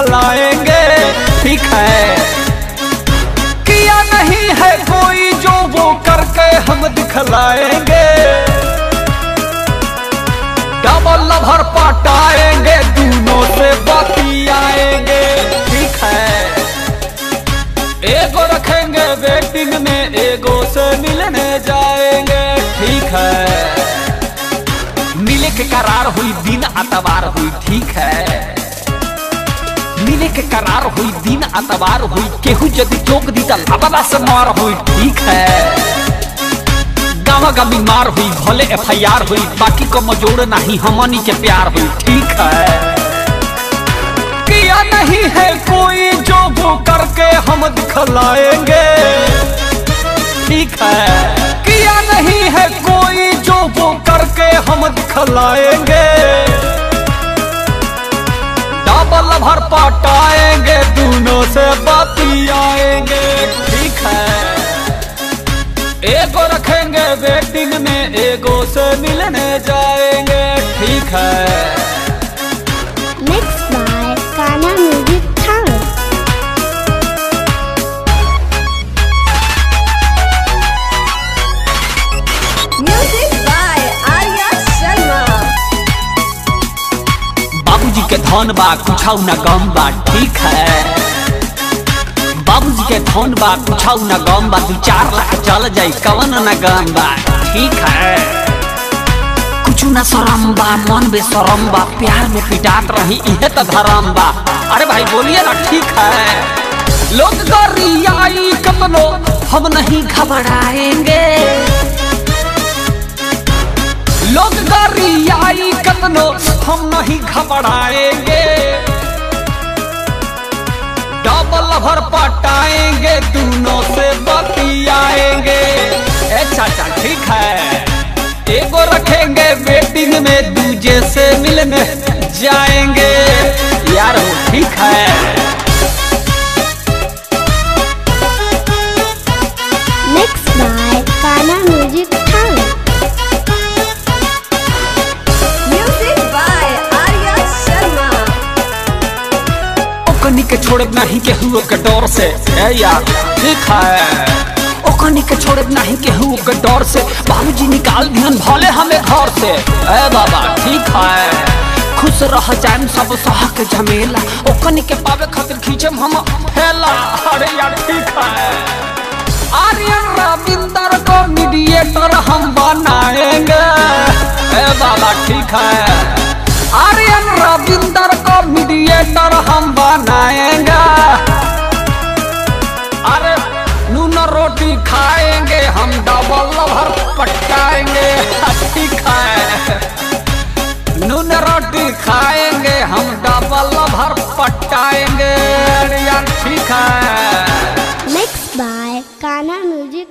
दिखलाएंगे, ठीक है। किया नहीं है कोई जो वो करके हम दिखलाएंगे, डबल लवर पटाएंगे, दोनों से बतियाएंगे, ठीक है। एगो रखेंगे वेटिंग में, एगो से मिलने जाएंगे, ठीक है। मिले के करार हुई दिन अतवार हुई, ठीक है। मिले के करार हुई दिन अतवार हुई, केहू यदि चौक दी तो लाबा से मार हुई, ठीक है। गाँव गमी मार हुई, भले FIR हुई, बाकी को मजोड़ नहीं हमनी के प्यार हुई, ठीक है। किया नहीं है कोई जो वो करके हम दिखलाएंगे, ठीक है। किया नहीं है कोई जो वो करके हम दिखलाएंगे, डबल भर पटाएंगे, दोनों से बतियाएंगे, ठीक है। एगो रखेंगे वेटिंग में, एगो से मिलने जाएंगे, ठीक है। Mixed by Kana Music Talent. Music by Arya Sharma. बाबूजी के धन बा कुछाऊ न गम बा, ठीक है। बाबूजी के धन बा कुछाऊ न गम बा, 2-4 लाख चल जाई कवन न गम बा, ठीक है। कुछ न शरम बा, मन बेशरम बा, प्यार में पिटात रही इहे तो धर्म बा। अरे भाई बोलिए ना, ठीक है। लोग गरियाई कतनो हम नहीं घबराएंगे, लोग गरियाई कतनो हम नहीं घबराएंगे, डबल भर पटाएंगे, दोनों से बतियाएंगे, ए चाचा, ठीक है। एगो रखेंगे वेटिंग में, दूजे से मिलने जाएंगे, यार हो, ठीक है। Mixed by Kana Music Talent. Music by Arya Sharma. ओकनी के छोड़े नहीं केहू के डर से, ए यार, ठीक है। ओकनी के छोड़े नहीं केहू के डर से, बाबूजी निकाल दिहन भले हमें घर से, ए बाबा, ठीक है। खुश रह जाएम सब सह के झमेला, ओकनी के पावे खातिर खींचम हम फैला, अरे यार, ठीक है। आर्यन रविंदर को मीडिएटर हम बनाएंगे, ए बाबा, ठीक है। आर्यन रविंदर को मीडिएटर हम बनाएंगे, अरे नून रोटी खाएंगे हम, डबल भर पटाएंगे, ठीक है। नून रोटी खाएंगे हम, डबल भर पटाएंगे, यार, ठीक है। Mixed by Kana Music